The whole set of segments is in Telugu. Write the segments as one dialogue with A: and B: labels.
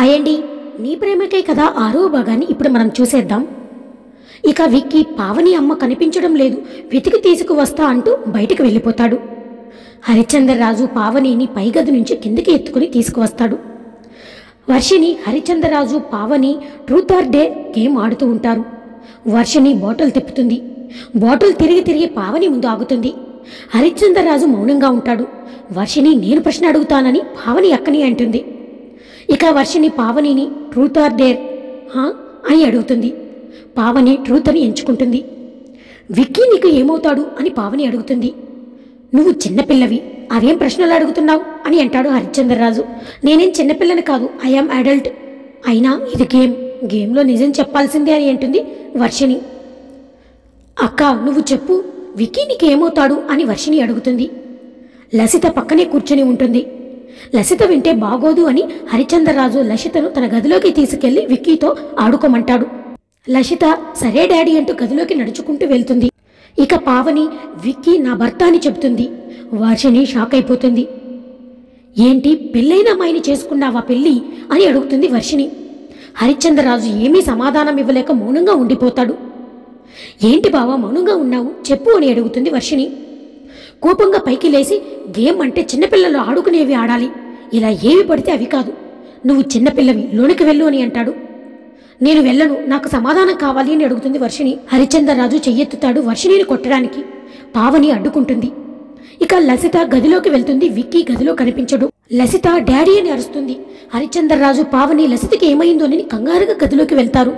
A: హాయ్ అండి, నీ ప్రేమకే కదా 6వ భాగాన్ని ఇప్పుడు మనం చూసేద్దాం. ఇక విక్కీ పావని అమ్మ కనిపించడం లేదు, వెతికి తీసుకువస్తా అంటూ బయటికి వెళ్ళిపోతాడు. హరిశ్చంద్రరాజు పావనిని పైగది నుంచి కిందికి ఎత్తుకుని తీసుకువస్తాడు. Varshini, Harishchandraraju, Pavani truth or dare game ఆడుతూ ఉంటారు. వర్షిని బాటిల్ తిప్పుతుంది. బాటిల్ తిరిగి తిరిగి పావని ముందు ఆగుతుంది. హరిశ్చంద్రరాజు మౌనంగా ఉంటాడు. వర్షిని నేను ప్రశ్న అడుగుతానని పావని అక్కని అంటుంది. ఇక వర్షిని పావనిని ట్రూత్ ఆర్ డేర్ అని అడుగుతుంది. పావని ట్రూత్ అని ఎంచుకుంటుంది. విక్కీ నీకు ఏమవుతాడు అని పావని అడుగుతుంది. నువ్వు చిన్నపిల్లవి, అవేం ప్రశ్నలు అడుగుతున్నావు అని అంటాడు హరిశ్చంద్రరాజు. నేనేం చిన్నపిల్లని కాదు, ఐఆమ్ అడల్ట్. అయినా ఇది గేమ్లో నిజం చెప్పాల్సిందే అని అంటుంది వర్షిని. అక్క నువ్వు చెప్పు, విక్కీ నీకు ఏమవుతాడు అని వర్షిని అడుగుతుంది. లసిత పక్కనే కూర్చొని ఉంటుంది. లసిత వింటే బాగోదు అని హరిశ్చంద్రరాజు లసితను తన గదిలోకి తీసుకెళ్లి విక్కీతో ఆడుకోమంటాడు. లసిత సరే డాడీ అంటూ గదిలోకి నడుచుకుంటూ వెళ్తుంది. ఇక పావని విక్కీ నా భర్త అని చెబుతుంది. వర్షిని షాక్ అయిపోతుంది. ఏంటి, పెళ్ళైన అమ్మాయిని చేసుకున్నావా పెళ్ళి అని అడుగుతుంది వర్షిని. హరిశ్చంద్రరాజు ఏమీ సమాధానం ఇవ్వలేక మౌనంగా ఉండిపోతాడు. ఏంటి బావా మౌనంగా ఉన్నావు, చెప్పు అని అడుగుతుంది వర్షిని. కోపంగా పైకి లేచి, గేమ్ అంటే చిన్నపిల్లలు ఆడుకునేవి ఆడాలి, ఇలా ఏవి పడితే అవి కాదు. నువ్వు చిన్నపిల్లవి, లోనికి వెళ్ళు అని అంటాడు. నేను వెళ్ళను, నాకు సమాధానం కావాలి అని అడుగుతుంది వర్షిని. హరిశ్చంద్రరాజు చెయ్యెత్తుతాడు వర్షినిని కొట్టడానికి. పావని అడ్డుకుంటుంది. ఇక లసిత గదిలోకి వెళ్తుంది. విక్కీ గదిలో కనిపించడు. లసిత డాడీ అని అరుస్తుంది. హరిశ్చంద్రరాజు పావని లసితకి ఏమైందోనని కంగారుగా గదిలోకి వెళ్తారు.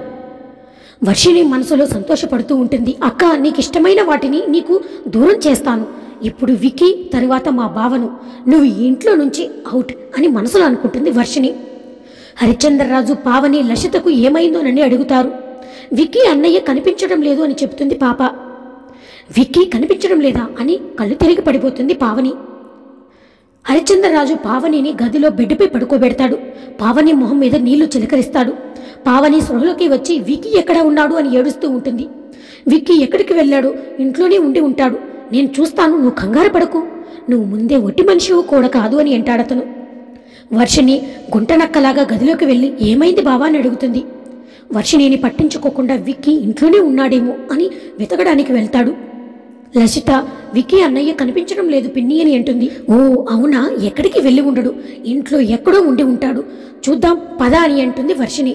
A: వర్షిని మనసులో సంతోషపడుతూ ఉంటుంది. అక్క, నీకు ఇష్టమైన వాటిని నీకు దూరం చేస్తాను. ఇప్పుడు విక్కీ, తరువాత మా బావను, నువ్వు ఇంట్లో నుంచి అవుట్ అని మనసులో అనుకుంటుంది వర్షిని. హరిశ్చంద్రరాజు పావని లసితకు ఏమైందోనని అడుగుతారు. విక్కీ అన్నయ్య కనిపించడం లేదు అని చెబుతుంది పాప. విక్కీ కనిపించడం లేదా అని కళ్ళు తిరిగి పడిపోతుంది పావని. హరిశ్చంద్రరాజు పావనిని గదిలో బెడ్పై పడుకోబెడతాడు. పావని మొహం మీద నీళ్లు చిలకరిస్తాడు. పావని స్పృహలోకి వచ్చి విక్కీ ఎక్కడ ఉన్నాడు అని ఏడుస్తూ ఉంటుంది. విక్కీ ఎక్కడికి వెళ్ళాడు, ఇంట్లోనే ఉండి ఉంటాడు, నేను చూస్తాను, నువ్వు కంగారు పడకు, నువ్వు ముందే ఒట్టి మనిషివు కూడా కాదు అని అంటాడతను. వర్షిని గుంటనక్కలాగా గదిలోకి వెళ్ళి ఏమైంది బావా అని అడుగుతుంది. వర్షినిని పట్టించుకోకుండా విక్కీ ఇంట్లోనే ఉన్నాడేమో అని వెతకడానికి వెళ్తాడు. లసిత విక్కీ అన్నయ్య కనిపించడం లేదు పిన్ని అని అంటుంది. ఓ అవునా, ఎక్కడికి వెళ్ళి ఉండడు, ఇంట్లో ఎక్కడో ఉండి ఉంటాడు, చూద్దాం పద అని అంటుంది వర్షిని.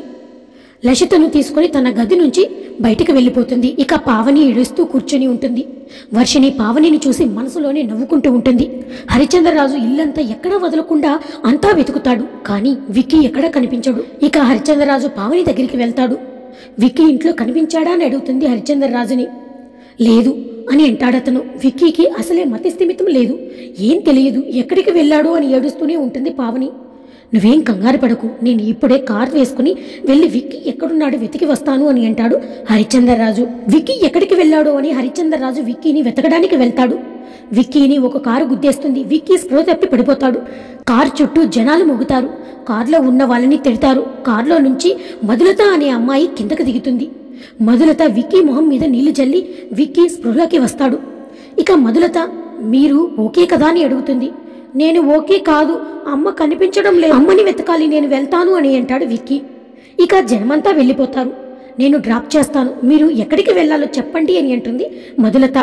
A: లసితను తీసుకుని తన గది నుంచి బయటికి వెళ్ళిపోతుంది. ఇక పావని ఏడుస్తూ కూర్చొని ఉంటుంది. వర్షిని పావనిని చూసి మనసులోనే నవ్వుకుంటూ ఉంటుంది. హరిశ్చంద్రరాజు ఇల్లంతా ఎక్కడా వదలకుండా అంతా వెతుకుతాడు, కానీ విక్కీ ఎక్కడా కనిపించడు. ఇక హరిశ్చంద్రరాజు పావని దగ్గరికి వెళ్తాడు. విక్కీ ఇంట్లో కనిపించాడా అని అడుగుతుంది హరిశ్చంద్రరాజుని. లేదు అని అంటాడతను. విక్కీకి అసలే మతిస్థిమితం లేదు, ఏం తెలియదు, ఎక్కడికి వెళ్ళాడు అని ఏడుస్తూనే ఉంటుంది పావని. నువ్వేం కంగారు పడకు, నేను ఇప్పుడే కారు వేసుకుని వెళ్ళి విక్కీ ఎక్కడున్నాడు వెతికి వస్తాను అని అంటాడు హరిశ్చంద్రరాజు. విక్కీ ఎక్కడికి వెళ్ళాడో అని హరిశ్చంద్రరాజు విక్కీని వెతకడానికి వెళ్తాడు. విక్కీని ఒక కారు గుద్దేస్తుంది. విక్కీ స్పృహ తప్పి పడిపోతాడు. కారు చుట్టూ జనాలు మొగుతారు. కారులో ఉన్న వాళ్ళని తిడతారు. కారులో నుంచి మధులత అనే అమ్మాయి కిందకు దిగుతుంది. మధులత విక్కీ మొహం మీద నీళ్లు జల్లి విక్కీ స్పృహలోకి వస్తాడు. ఇక మధులత మీరు ఓకే కదా అని అడుగుతుంది. నేను ఓకే కాదు, అమ్మ కనిపించడం లేదు, అమ్మని వెతకాలి, నేను వెళ్తాను అని అంటాడు విక్కీ. ఇక జనమంతా వెళ్ళిపోతారు. నేను డ్రాప్ చేస్తాను, మీరు ఎక్కడికి వెళ్ళాలో చెప్పండి అని అంటుంది మధులత.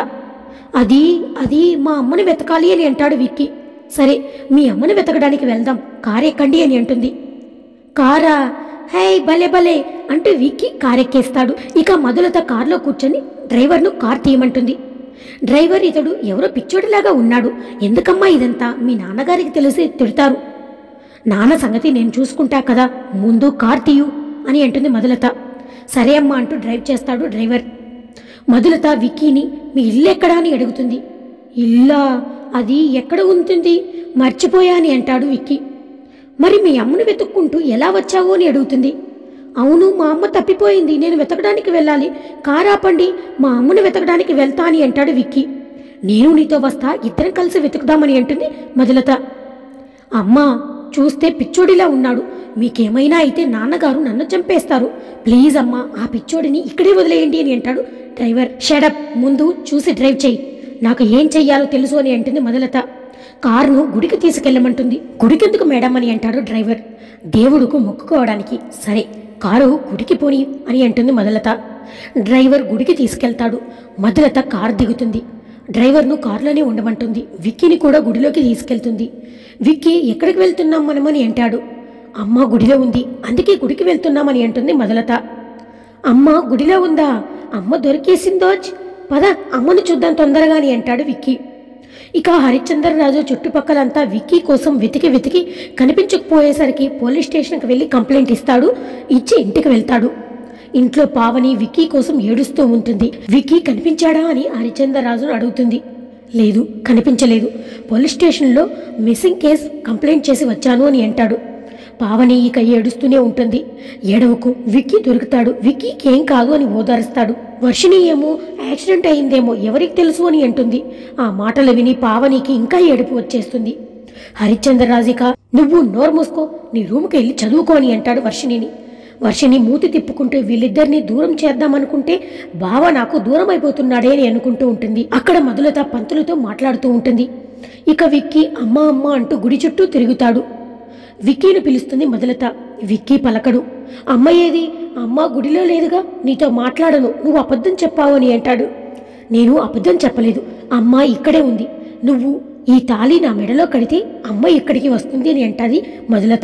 A: అది మా అమ్మని వెతకాలి అని అంటాడు విక్కీ. సరే, మీ అమ్మని వెతకడానికి వెళ్దాం, కారెక్కండి అని అంటుంది. కారా, హే భలే భలే అంటూ విక్కీ కారెక్కేస్తాడు. ఇక మధులత కారులో కూర్చొని డ్రైవర్ను కార్ తీయమంటుంది. డ్రైవర్ ఇతడు ఎవరో పిచ్చోడిలాగా ఉన్నాడు, ఎందుకమ్మా ఇదంతా, మీ నాన్నగారికి తెలిసి తిడతారు. నాన్న సంగతి నేను చూసుకుంటా కదా, ముందు కార్ తీయు అని అంటుంది మధులత. సరే అమ్మా అంటూ డ్రైవ్ చేస్తాడు డ్రైవర్. మధులత విక్కీని మీ ఇల్లు ఎక్కడా అని అడుగుతుంది. ఇల్లా, అది ఎక్కడ ఉంటుంది, మర్చిపోయా అని అంటాడు విక్కీ. మరి మీ అమ్మను వెతుక్కుంటూ ఎలా వచ్చావు అని అడుగుతుంది. అవును, మా అమ్మ తప్పిపోయింది, నేను వెతకడానికి వెళ్ళాలి, కారు ఆపండి, మా అమ్మను వెతకడానికి వెళ్తా అని అంటాడు విక్కీ. నేను నీతో వస్తా, ఇద్దరం కలిసి వెతుకుదామని అంటుంది మధులత. అమ్మా, చూస్తే పిచ్చోడిలా ఉన్నాడు, మీకేమైనా అయితే నాన్నగారు నన్ను చంపేస్తారు, ప్లీజ్ అమ్మా ఆ పిచ్చోడిని ఇక్కడే వదిలేయండి అని అంటాడు డ్రైవర్. షడప్, ముందు చూసి డ్రైవ్ చెయ్యి, నాకు ఏం చెయ్యాలో తెలుసు అని అంటుంది మధులత. కారును గుడికి తీసుకెళ్ళమంటుంది. గుడికెందుకు మేడం అని అంటాడు డ్రైవర్. దేవుడుకు మొక్కుకోవడానికి. సరే కారు గుడికి పోని అని అంటుంది మధులత. డ్రైవర్ గుడికి తీసుకెళ్తాడు. మధులత కారు దిగుతుంది. డ్రైవర్ను కారులోనే ఉండమంటుంది. విక్కీని కూడా గుడిలోకి తీసుకెళ్తుంది. విక్కీ ఎక్కడికి వెళ్తున్నాం మనమని అంటాడు. అమ్మ గుడిలో ఉంది, అందుకే గుడికి వెళ్తున్నామని అంటుంది మధులత. అమ్మ గుడిలో ఉందా? అమ్మ దొరికేసిందోజ్, పద అమ్మను చూద్దాం తొందరగా అని అంటాడు విక్కీ. ఇక హరిశ్చంద్రరాజు చుట్టుపక్కలంతా విక్కీ కోసం వెతికి వెతికి కనిపించకపోయేసరికి పోలీస్ స్టేషన్కి వెళ్ళి కంప్లైంట్ ఇస్తాడు. ఇచ్చి ఇంటికి వెళ్తాడు. ఇంట్లో పావని విక్కీ కోసం ఏడుస్తూ ఉంటుంది. విక్కీ కనిపించాడా అని హరిశ్చంద్రరాజును అడుగుతుంది. లేదు, కనిపించలేదు. పోలీస్ స్టేషన్లో మిస్సింగ్ కేస్ కంప్లైంట్ చేసి వచ్చాను అని అంటాడు. పావని ఇక ఏడుస్తూనే ఉంటుంది. ఏడవకు, విక్కీ దొరుకుతాడు, విక్కీకి ఏం కాదు అని ఓదారుస్తాడు. వర్షిణి ఏమో యాక్సిడెంట్ అయిందేమో, ఎవరికి తెలుసు అని అంటుంది. ఆ మాటలు విని పావనికి ఇంకా ఏడుపు వచ్చేస్తుంది. హరిశ్చంద్రరాజిక, నువ్వు నోరు మూసుకో, నీ రూమ్కి వెళ్ళి చదువుకో అని అంటాడు వర్షిణిని. వర్షిణి మూతి తిప్పుకుంటూ వీళ్ళిద్దరినీ దూరం చేద్దామనుకుంటే బావ నాకు దూరం అయిపోతున్నాడే అని అనుకుంటూ ఉంటుంది. అక్కడ మధులత పంతులతో మాట్లాడుతూ ఉంటుంది. ఇక విక్కీ అమ్మ అమ్మ అంటూ గుడి చుట్టూ తిరుగుతాడు. విక్కీని పిలుస్తుంది మధులత. విక్కీ పలకడు. అమ్మ ఏది? అమ్మ గుడిలో లేదుగా, నీతో మాట్లాడను, నువ్వు అబద్ధం చెప్పావు అని అంటాడు. నేను అబద్ధం చెప్పలేదు, అమ్మ ఇక్కడే ఉంది. నువ్వు ఈ తాళి నా మెడలో కడితే అమ్మ ఇక్కడికి వస్తుంది అని అంటాది మధులత.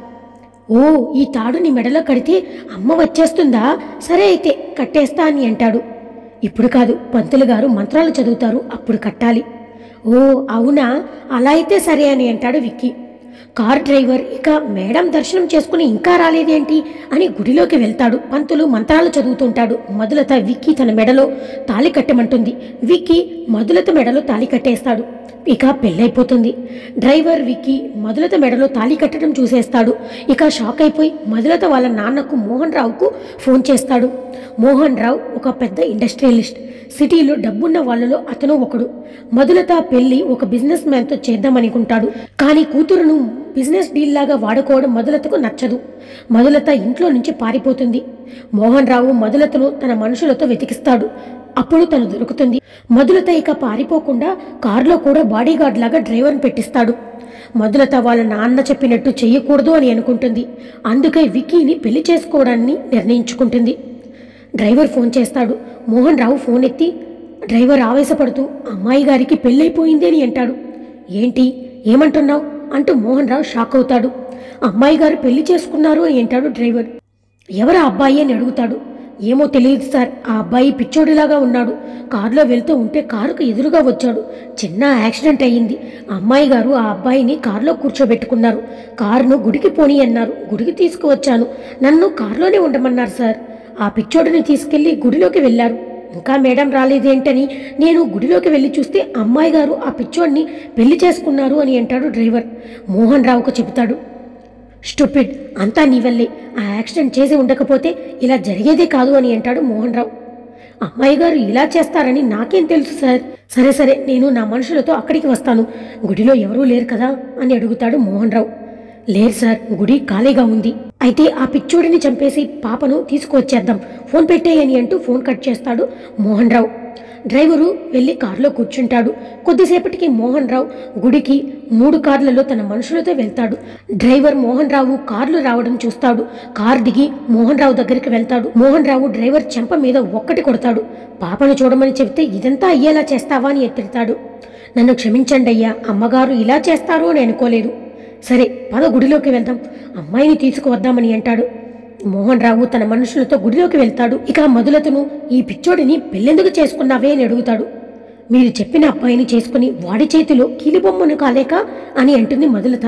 A: ఓ, ఈ తాడు నీ మెడలో కడితే అమ్మ వచ్చేస్తుందా? సరే అయితే కట్టేస్తా అని అంటాడు. ఇప్పుడు కాదు, పంతులు గారు మంత్రాలు చదువుతారు, అప్పుడు కట్టాలి. ఓ అవునా, అలా అయితే సరే అని అంటాడు విక్కీ. కార్ డ్రైవర్ ఇక మేడం దర్శనం చేసుకుని ఇంకా రాలేదేంటి అని గుడిలోకి వెళ్తాడు. పంతులు మంత్రాలు చదువుతుంటాడు. మధులత విక్కీ తన మెడలో తాళి కట్టమంటుంది. విక్కీ మధులత మెడలో తాళి కట్టేస్తాడు. ఇక పెళ్ళైపోతుంది. డ్రైవర్ విక్కీ మధులత మెడలో తాళి కట్టడం చూసేస్తాడు. ఇక షాక్ అయిపోయి మధులత వాళ్ళ నాన్నకు మోహన్ రావుకు ఫోన్ చేస్తాడు. మోహన్ రావు ఒక పెద్ద ఇండస్ట్రియలిస్ట్. సిటీలో డబ్బున్న వాళ్ళలో అతను ఒకడు. మధులత పెళ్లి ఒక బిజినెస్ మ్యాన్తో చేద్దామనుకుంటాడు. కానీ కూతురును బిజినెస్ డీల్ లాగా వాడుకోవడం మధులతకు నచ్చదు. మధులత ఇంట్లో నుంచి పారిపోతుంది. మోహన్ రావు మధులతను తన మనుషులతో వెతికిస్తాడు. అప్పుడు తను దొరుకుతుంది. మధులత ఇక పారిపోకుండా కారులో కూడా బాడీగార్డ్ లాగా డ్రైవర్ని పెట్టిస్తాడు. మధులత వాళ్ళ నాన్న చెప్పినట్టు చెయ్యకూడదు అని అనుకుంటుంది. అందుకే విక్కీని పెళ్లి చేసుకోవడాన్ని నిర్ణయించుకుంటుంది. డ్రైవర్ ఫోన్ చేస్తాడు. మోహన్ రావు ఫోన్ ఎత్తి డ్రైవర్ ఆవేశపడుతూ అమ్మాయి గారికి పెళ్ళైపోయింది అని అంటాడు. ఏంటి, ఏమంటున్నావు అంటూ మోహన్ రావు షాక్ అవుతాడు. అమ్మాయి గారు పెళ్లి చేసుకున్నారు అని అంటాడు డ్రైవర్. ఎవరు అబ్బాయి అని అడుగుతాడు. ఏమో తెలియదు సార్, ఆ అబ్బాయి పిచ్చోడిలాగా ఉన్నాడు. కారులో వెళ్తూ ఉంటే కారుకు ఎదురుగా వచ్చాడు. చిన్న యాక్సిడెంట్ అయ్యింది. అమ్మాయి గారు ఆ అబ్బాయిని కారులో కూర్చోబెట్టుకున్నారు. కారును గుడికి పోని అన్నారు. గుడికి తీసుకువచ్చాను. నన్ను కారులోనే ఉండమన్నారు సార్. ఆ పిచ్చోడిని తీసుకెళ్లి గుడిలోకి వెళ్లారు. ఇంకా మేడం రాలేదేంటని నేను గుడిలోకి వెళ్ళి చూస్తే అమ్మాయి గారు ఆ పిచ్చోడిని పెళ్లి చేసుకున్నారు అని అంటాడు డ్రైవర్. మోహన్ రావుకు చెబుతాడు. స్టూపిడ్, అంతా నీ వల్లే. ఆ యాక్సిడెంట్ చేసి ఉండకపోతే ఇలా జరిగేదే కాదు అని అంటాడు మోహన్ రావు. అమ్మాయి గారు ఇలా చేస్తారని నాకేం తెలుసు సార్. సరే సరే, నేను నా మనుషులతో అక్కడికి వస్తాను. గుడిలో ఎవరూ లేరు కదా అని అడుగుతాడు మోహన్ రావు. లేరు సార్, గుడి ఖాళీగా ఉంది. అయితే ఆ పిచ్చోడిని చంపేసి పాపను తీసుకువచ్చేద్దాం, ఫోన్ పెట్టేయని అంటూ ఫోన్ కట్ చేస్తాడు మోహన్ రావు. డ్రైవరు వెళ్ళి కారులో కూర్చుంటాడు. కొద్దిసేపటికి మోహన్ రావు గుడికి 3 కార్లలో తన మనుషులతో వెళ్తాడు. డ్రైవర్ మోహన్ రావు కార్లు రావడం చూస్తాడు. కారు దిగి మోహన్ రావు దగ్గరికి వెళ్తాడు. మోహన్ రావు డ్రైవర్ చెంప మీద ఒక్కటి కొడతాడు. పాపను చూడమని చెబితే ఇదంతా అయ్యేలా చేస్తావా అని ఎత్తిడతాడు. నన్ను క్షమించండి అయ్యా, అమ్మగారు ఇలా చేస్తారు అని అనుకోలేదు. సరే పద గుడిలోకి వెళ్దాం, అమ్మాయిని తీసుకువద్దామని అంటాడు. మోహన్ రావు తన మనుషులతో గుడిలోకి వెళ్తాడు. ఇక మధులతను ఈ పిచ్చోడిని పెళ్ళెందుకు చేసుకున్నావే అని అడుగుతాడు. మీరు చెప్పిన అబ్బాయిని చేసుకుని వాడి చేతిలో కీలిబొమ్మను కాలేక అని అంటుంది మధులత.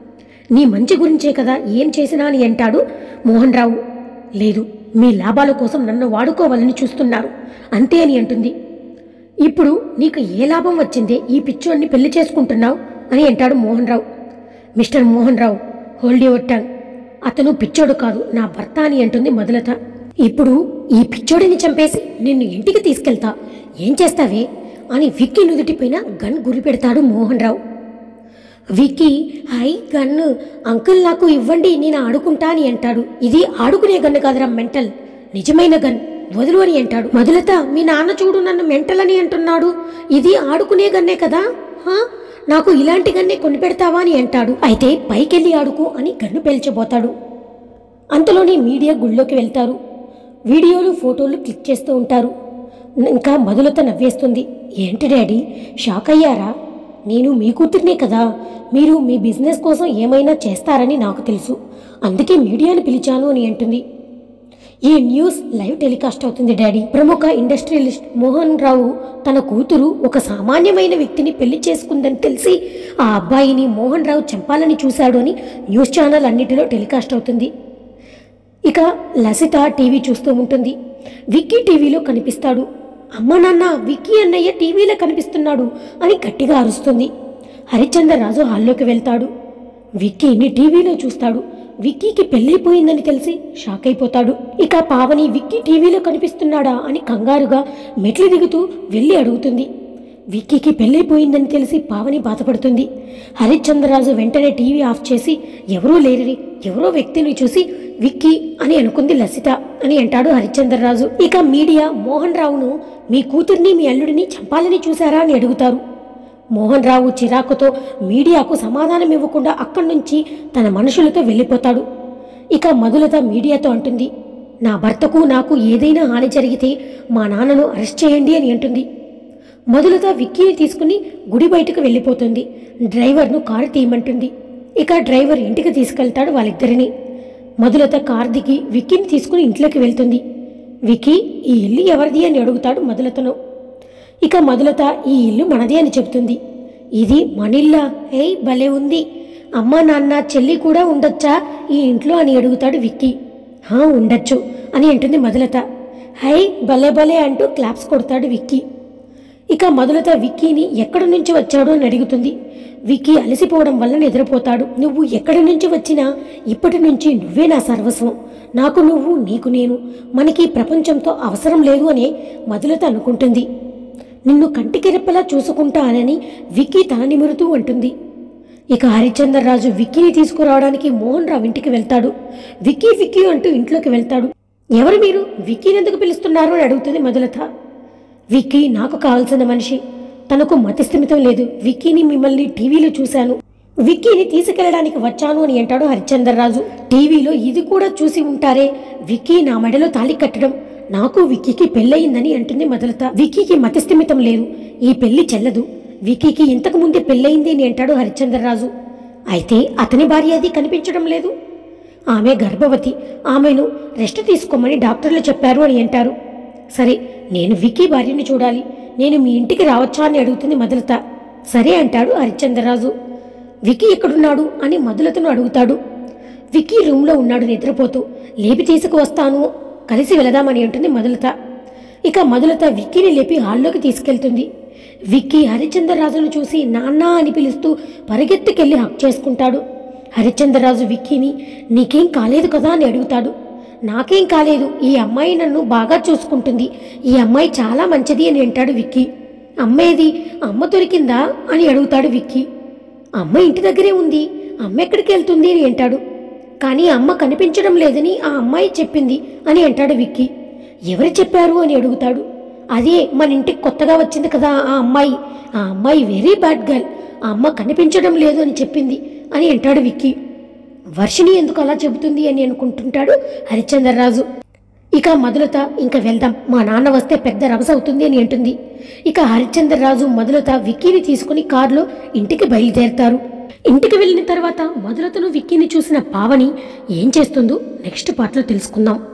A: నీ మంచి గురించే కదా ఏం చేసినా అని అంటాడు మోహన్ రావు. లేదు, మీ లాభాల కోసం నన్ను వాడుకోవాలని చూస్తున్నారు అంతే అని అంటుంది. ఇప్పుడు నీకు ఏ లాభం వచ్చిందే ఈ పిచ్చోడిని పెళ్లి చేసుకుంటున్నావు అని అంటాడు Mohan Rao. Mister Mohan Rao, hold your tongue. అతను పిచ్చోడు కాదు, నా భర్త అని అంటుంది మధులత. ఇప్పుడు ఈ పిచ్చోడిని చంపేసి నిన్ను ఇంటికి తీసుకెళ్తా, ఏం చేస్తావే అని విక్కీ నుదుటిపైన గన్ గురి పెడతాడు మోహన్ రావు. విక్కీ, హై గన్ను అంకుల్ నాకు ఇవ్వండి, నేను ఆడుకుంటా అని అంటాడు. ఇది ఆడుకునే గన్ను కాదురా మెంటల్, నిజమైన గన్, వదులు అని అంటాడు. మధులత, మీ నాన్న చూడు నన్ను మెంటల్ అని అంటున్నాడు, ఇది ఆడుకునే గన్నే కదా, నాకు ఇలాంటి గన్నే కొనిపెడతావా అని అంటాడు. అయితే పైకెళ్ళి ఆడుకో అని గన్ను పేల్చబోతాడు. అంతలోనే మీడియా గుళ్ళోకి వెళ్తారు. వీడియోలు ఫోటోలు క్లిక్ చేస్తూ ఉంటారు. ఇంకా మధులత నవ్వేస్తుంది. ఏంటి డాడీ, షాక్ అయ్యారా? నేను మీ కూతుర్నే కదా, మీరు మీ బిజినెస్ కోసం ఏమైనా చేస్తారని నాకు తెలుసు, అందుకే మీడియాను పిలిచాను అని అంటుంది. ఈ న్యూస్ లైవ్ టెలికాస్ట్ అవుతుంది డాడీ. ప్రముఖ ఇండస్ట్రియలిస్ట్ మోహన్ రావు తన కూతురు ఒక సామాన్యమైన వ్యక్తిని పెళ్లి చేసుకుందని తెలిసి ఆ అబ్బాయిని మోహన్ రావు చంపాలని చూశాడు అని న్యూస్ ఛానల్ అన్నిటిలో టెలికాస్ట్ అవుతుంది. ఇక లసిత టీవీ చూస్తూ ఉంటుంది. విక్కీ టీవీలో కనిపిస్తాడు. అమ్మ నాన్న, విక్కీ అన్నయ్య టీవీలో కనిపిస్తున్నాడు అని గట్టిగా అరుస్తుంది. హరిశ్చంద్రరాజు హాల్లోకి వెళ్తాడు. విక్కీని టీవీలో చూస్తాడు. విక్కీకి పెళ్ళైపోయిందని తెలిసి షాక్ అయిపోతాడు. ఇక పావని విక్కీ టీవీలో కనిపిస్తున్నాడా అని కంగారుగా మెట్లు దిగుతూ వెళ్ళి అడుగుతుంది. విక్కీకి పెళ్ళైపోయిందని తెలిసి పావని బాధపడుతుంది. హరిశ్చంద్రరాజు వెంటనే టీవీ ఆఫ్ చేసి ఎవరూ లేరని, ఎవరో వ్యక్తిని చూసి విక్కీ అని అనుకుంది లసిత అని అంటాడు హరిశ్చంద్రరాజు. ఇక మీడియా మోహన్ రావును మీ కూతుర్ని మీ అల్లుడిని చంపాలని చూశారా అని అడుగుతారు. మోహన్ రావు చిరాకుతో మీడియాకు సమాధానం ఇవ్వకుండా అక్కడి నుంచి తన మనుషులతో వెళ్ళిపోతాడు. ఇక మధులత మీడియాతో అంటుంది, నా భర్తకు నాకు ఏదైనా హాని జరిగితే మా నాన్నను అరెస్ట్ చేయండి అని అంటుంది. మధులత విక్కీని తీసుకుని గుడి బయటకు వెళ్ళిపోతుంది. డ్రైవర్ను కారు తీయమంటుంది. ఇక డ్రైవర్ ఇంటికి తీసుకెళ్తాడు వాళ్ళిద్దరిని. మధులత కారు దిగి విక్కీని తీసుకుని ఇంట్లోకి వెళ్తుంది. విక్కీ, ఈ ఇల్లు ఎవరిది అని అడుగుతాడు మధులతను. ఇక మధులత ఈ ఇల్లు మనదే అని చెబుతుంది. ఇది మనిల్లా? ఏయ్ భలే ఉంది, అమ్మ నాన్న చెల్లి కూడా ఉండొచ్చా ఈ ఇంట్లో అని అడుగుతాడు విక్కీ. ఉండొచ్చు అని అంటుంది మధులత. హై భలే భలే అంటూ క్లాప్స్ కొడతాడు విక్కీ. ఇక మధులత విక్కీని ఎక్కడి నుంచి వచ్చాడు అని అడుగుతుంది. విక్కీ అలసిపోవడం వల్ల నిద్రపోతాడు. నువ్వు ఎక్కడి నుంచి వచ్చినా ఇప్పటి నుంచి నువ్వే నా సర్వస్వం, నాకు నువ్వు నీకు నేను, మనకి ప్రపంచంతో అవసరం లేదు అనే మధులత అనుకుంటుంది. నిన్ను కంటికి రెప్పలా చూసుకుంటానని విక్కీ తల నిమురుతూ అంటుంది. ఇక హరిశ్చంద్రరాజు విక్కీని తీసుకురావడానికి మోహన్ రావు ఇంటికి వెళ్తాడు. విక్కీ విక్కీ అంటూ ఇంట్లోకి వెళ్తాడు. ఎవరు మీరు, విక్కీని ఎందుకు పిలుస్తున్నారు అని అడుగుతుంది మధులత. విక్కీ నాకు కావాల్సిన మనిషి, తనకు మతిస్థిమితం లేదు. విక్కీని మిమ్మల్ని టీవీలో చూశాను, విక్కీని తీసుకెళ్లడానికి వచ్చాను అని అంటాడు హరిశ్చంద్రరాజు. టీవీలో ఇది కూడా చూసి ఉంటారే, విక్కీ నా మెడలో తాళి కట్టడం, నాకు విక్కీకి పెళ్ళయిందని అంటుంది మధులత. విక్కీకి మతిస్థిమితం లేదు, ఈ పెళ్లి చెల్లదు, విక్కీకి ఇంతకు ముందే పెళ్ళయింది అని అంటాడు హరిశ్చంద్రరాజు. అయితే అతని భార్య అది కనిపించడం లేదు, ఆమె గర్భవతి, ఆమెను రెస్ట్ తీసుకోమని డాక్టర్లు చెప్పారు అని అంటారు. సరే, నేను విక్కీ భార్యని చూడాలి, నేను మీ ఇంటికి రావచ్చా అని అడుగుతుంది మధులత. సరే అంటాడు హరిశ్చంద్రరాజు. విక్కీ ఎక్కడున్నాడు అని మధులతను అడుగుతాడు. విక్కీ రూమ్లో ఉన్నాడు నిద్రపోతూ, లేపి తీసుకువస్తాను, కలిసి వెళదామని అంటుంది మధులత. ఇక మధులత విక్కీని లేపి హాల్లోకి తీసుకెళ్తుంది. విక్కీ హరిశ్చంద్రరాజును చూసి నాన్న అని పిలుస్తూ పరిగెత్తుకెళ్లి హక్ చేసుకుంటాడు. హరిశ్చంద్రరాజు విక్కీని నీకేం కాలేదు కదా అని అడుగుతాడు. నాకేం కాలేదు, ఈ అమ్మాయి నన్ను బాగా చూసుకుంటుంది, ఈ అమ్మాయి చాలా మంచిది అని అంటాడు విక్కీ. అమ్మేది, అమ్మ దొరికిందా అని అడుగుతాడు విక్కీ. అమ్మ ఇంటి దగ్గరే ఉంది, అమ్మ ఎక్కడికి వెళ్తుంది అని అంటాడు. కానీ అమ్మ కనిపించడం లేదని ఆ అమ్మాయి చెప్పింది అని అంటాడు విక్కీ. ఎవరు చెప్పారు అని అడుగుతాడు. అదే మన ఇంటికి కొత్తగా వచ్చింది కదా ఆ అమ్మాయి వెరీ బ్యాడ్ గర్ల్, ఆ అమ్మ కనిపించడం లేదు అని చెప్పింది అని అంటాడు విక్కీ. వర్షిణి ఎందుకు అలా చెబుతుంది అని అనుకుంటుంటాడు హరిశ్చంద్రరాజు. ఇక మధులత ఇంక వెళ్దాం, మా నాన్న వస్తే పెద్ద రభస అవుతుంది అని అంటుంది. ఇక హరిశ్చంద్రరాజు మధులత విక్కీని తీసుకుని కారులో ఇంటికి బయలుదేరుతారు. ఇంటికి వెళ్ళిన తర్వాత మధులతను విక్కీని చూసిన పావని ఏం చేస్తుందో నెక్స్ట్ పార్ట్లో తెలుసుకుందాం.